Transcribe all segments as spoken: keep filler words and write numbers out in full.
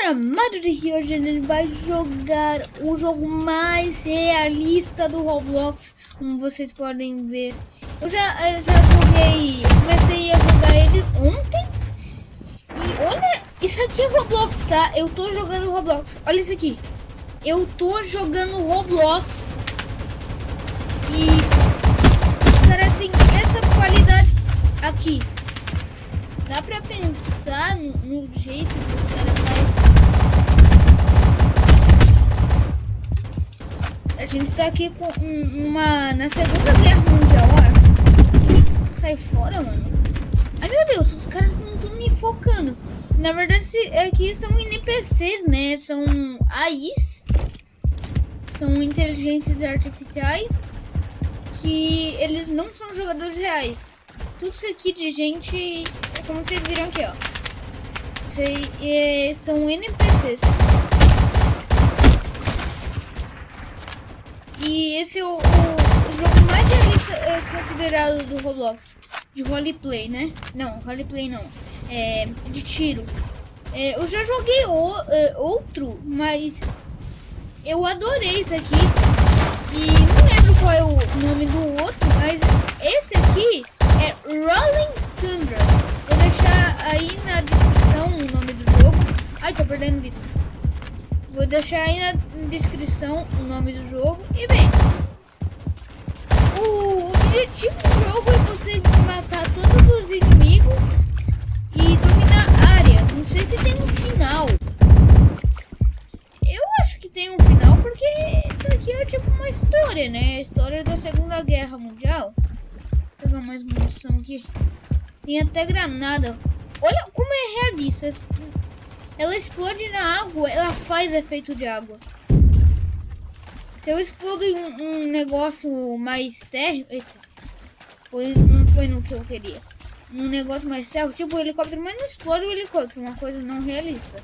galera, Mario aqui. Hoje a gente vai jogar o jogo mais realista do Roblox, como vocês podem ver. Eu já, eu já joguei, comecei a jogar ele ontem. E olha, isso aqui é Roblox, tá? Eu tô jogando Roblox, olha isso aqui. Eu tô jogando Roblox. E os caras têm essa qualidade aqui. Dá pra pensar no, no jeito que os caras fazem. A gente tá aqui com uma na Segunda Guerra Mundial, eu acho. Sai fora, mano. Ai meu Deus, os caras não estão me focando. Na verdade, aqui são N P Cs, né? São A Is. São inteligências artificiais. Que eles não são jogadores reais. Tudo isso aqui de gente, como vocês viram aqui, ó. Sei, é, são N P Cs. E esse é o, o, o jogo mais realista é, considerado do Roblox. De roleplay, né? Não, roleplay não. É, de tiro. É, eu já joguei o, é, outro, mas eu adorei isso aqui. E não lembro qual é o nome do outro, mas esse aqui é Rolling Thunder. Vou deixar aí na descrição o nome do jogo. Ai, tô perdendo vida. Vou deixar aí na descrição o nome do jogo. E bem, o objetivo do jogo é você matar todos os inimigos e dominar a área. Não sei se tem um final. Eu acho que tem um final porque isso aqui é tipo uma história, né? A história da Segunda Guerra Mundial. Vou pegar mais munição aqui. Tem até granada. Olha como é realista. Ela explode na água, ela faz efeito de água. Se eu explodo um, um negócio mais terra, eita, foi, não foi no que eu queria. Um negócio mais terra, tipo o helicóptero, mas não explode o helicóptero, uma coisa não realista.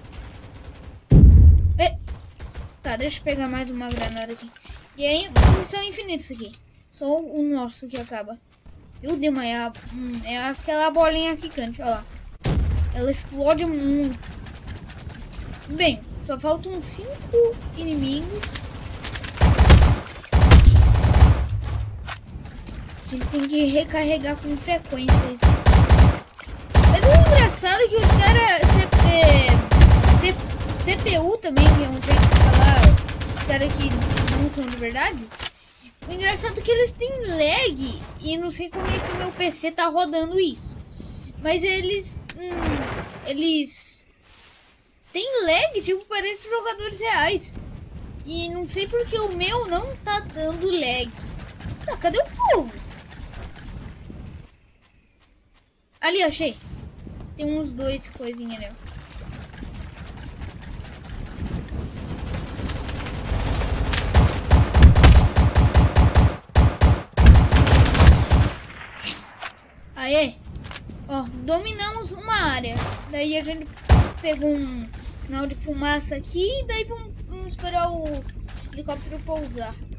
E, tá, deixa eu pegar mais uma granada aqui. E aí, são infinitos aqui. Só o nosso que acaba. Eu dei uma, é, hum, é aquela bolinha quicante, ó lá. Ela explode muito. Bem, só faltam cinco inimigos. A gente tem que recarregar com frequência isso. Mas o engraçado é que os caras C P U também, que é um jeito de falar, os caras que não são de verdade. O engraçado é que eles têm lag e não sei como é que o meu P C tá rodando isso. Mas eles hum, eles têm lag, tipo, parece jogadores reais. E não sei porque o meu não tá dando lag. Tá, cadê o povo? Ali, achei. Tem uns dois coisinhas ali, ó. Aê, ó, dominamos uma área. Daí a gente pegou um sinal de fumaça aqui. E daí vamos, vamos esperar o helicóptero pousar.